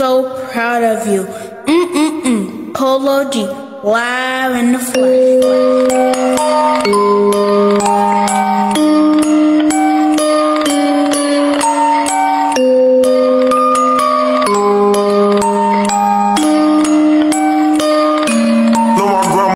so proud of you. Polo G, live in the flesh.